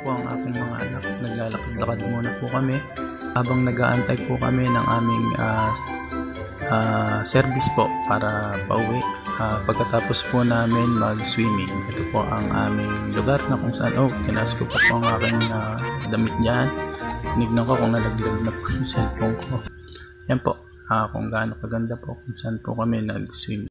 po ang aking mga anak. Naglalakad-lakad muna po kami habang nag-aantay po kami ng aming service po para pauwi. Pagkatapos po namin mag-swimming, ito po ang aming lugar na kung saan, tinaas ko po ang aking damit dyan. Tinignan ko kung nalaglag na po yung cellphone ko. Yan po, kung gaano kaganda po kung saan po kami nag-swimming.